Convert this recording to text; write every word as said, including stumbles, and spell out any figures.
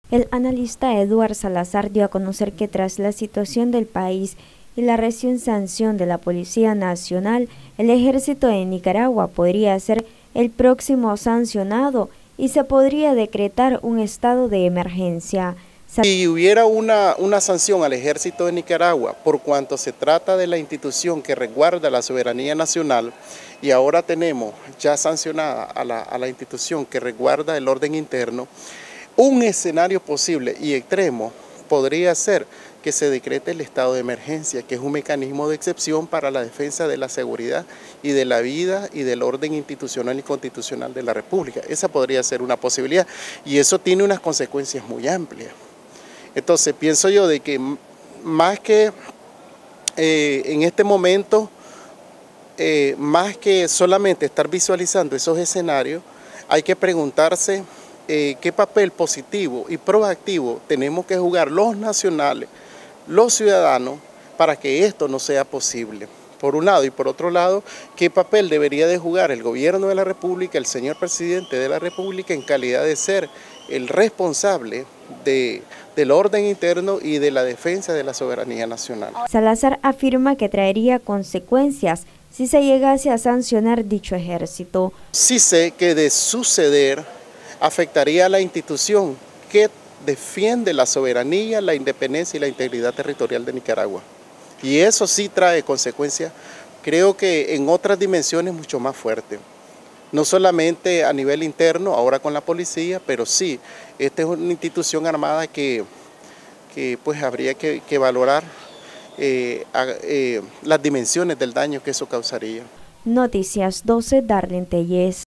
El analista Eduard Salazar dio a conocer que tras la situación del país y la recién sanción de la Policía Nacional, el Ejército de Nicaragua podría ser el próximo sancionado y se podría decretar un estado de emergencia. Si hubiera una, una sanción al Ejército de Nicaragua por cuanto se trata de la institución que resguarda la soberanía nacional, y ahora tenemos ya sancionada a la, a la institución que resguarda el orden interno, un escenario posible y extremo podría ser que se decrete el estado de emergencia, que es un mecanismo de excepción para la defensa de la seguridad y de la vida y del orden institucional y constitucional de la República. Esa podría ser una posibilidad y eso tiene unas consecuencias muy amplias. Entonces pienso yo de que más que eh, en este momento, eh, más que solamente estar visualizando esos escenarios, hay que preguntarse eh, qué papel positivo y proactivo tenemos que jugar los nacionales, los ciudadanos, para que esto no sea posible. Por un lado, y por otro lado, qué papel debería de jugar el gobierno de la República, el señor presidente de la República, en calidad de ser el responsable de, del orden interno y de la defensa de la soberanía nacional. Salazar afirma que traería consecuencias si se llegase a sancionar dicho ejército. Sí sé que de suceder afectaría a la institución que defiende la soberanía, la independencia y la integridad territorial de Nicaragua. Y eso sí trae consecuencias, creo que en otras dimensiones mucho más fuertes. No solamente a nivel interno, ahora con la policía, pero sí, esta es una institución armada que, que pues habría que, que valorar eh, a, eh, las dimensiones del daño que eso causaría. Noticias doce, Darlene Tellez.